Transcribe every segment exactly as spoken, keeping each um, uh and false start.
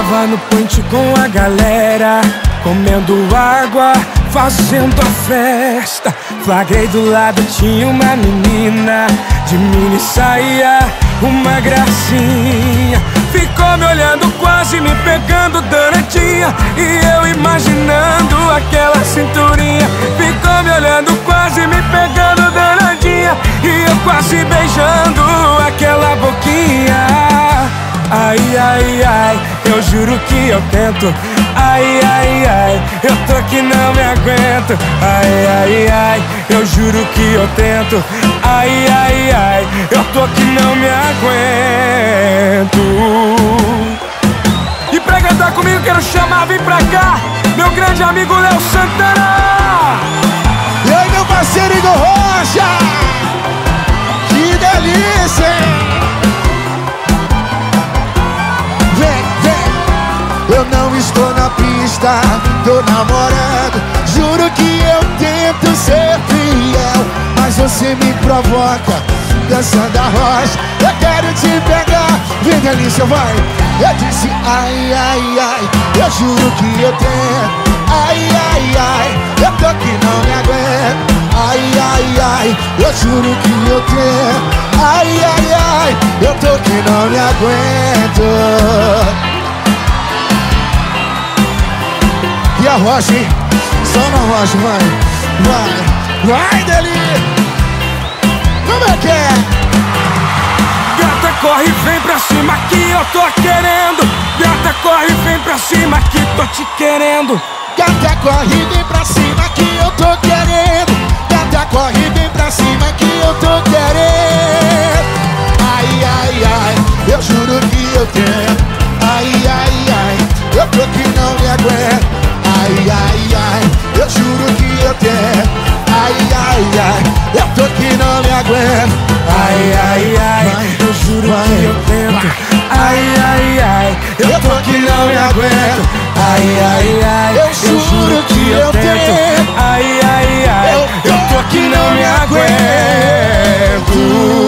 Tava no point com a galera, comendo água, fazendo a festa. Flagrei do lado, tinha uma menina de mini saia, uma gracinha. Ficou me olhando, quase me pegando, danadinha, e eu imaginando aquela cinturinha. Ficou me olhando, quase me pegando, danadinha, e eu quase beijando aquela boquinha. Ai, ai, ai, eu juro que eu tento. Ai, ai, ai, eu tô que não me aguento. Ai, ai, ai, eu juro que eu tento. Ai, ai, ai, eu tô que não me aguento. E pra cantar comigo quero chamar, vem pra cá, meu grande amigo Léo Santana. E aí, meu parceiro Igor Rocha, que delícia, hein? Eu não estou na pista, tô namorando. Juro que eu tento ser fiel, mas você me provoca, dançando a rocha. Eu quero te pegar, vem delícia, vai. Eu disse ai, ai, ai, eu juro que eu tento. Ai, ai, ai, eu tô que não me aguento. Ai, ai, ai, eu juro que eu tento. Ai, ai, ai, eu tô que não me aguento. E a rocha, hein? Só na rocha, vai. Vai, vai, Deli. Como é que é? Gata, corre, vem pra cima que eu tô querendo. Gata, corre, vem pra cima que tô te querendo. Gata, corre, vem pra cima que eu tô querendo. Gata, corre, vem pra cima que eu tô querendo. Ai, ai, ai, eu juro que eu tento. Ai, ai, ai, eu tô que não me aguento. Ai, ai, ai, eu juro que eu tento. Ai, ai, ai, eu tô que não me aguento. Ai, ai, ai, eu juro que eu tento. Ai, ai, ai, eu tô que não me aguento. Ai, ai, ai, eu juro que eu tento. Ai, ai, ai, eu tô que não me aguento.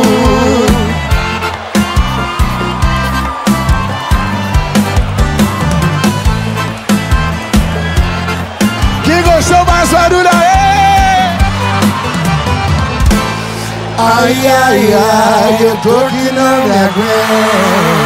Quem gostou, mais barulho aí! Ai, ai, ai, eu tô que não me aguento.